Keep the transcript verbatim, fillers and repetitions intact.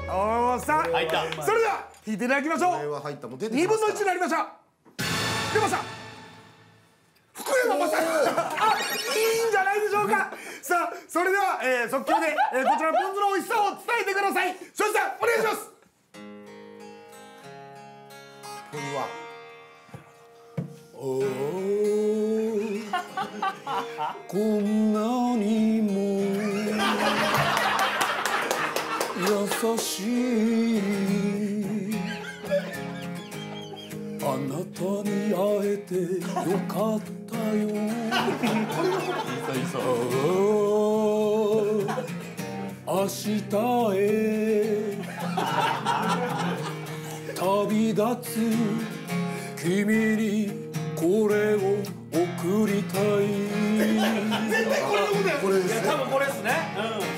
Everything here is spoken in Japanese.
おーさあ、 入った。 それでは引いていただきましょう。 これは入った。もう出てき二分のますから一になりました。出ました。福山雅治。あ、いいんじゃないでしょうか。さあ、それでは、えー、即興で、えー、こちらのポン酢の美味しさを伝えてください。庄司さん、お願いします。 これはおーこんなにも優しいあなたに会えてよかったよ明日へ旅立つ君にこれを送りたい絶対これのことや。 これですね。 多分これですね。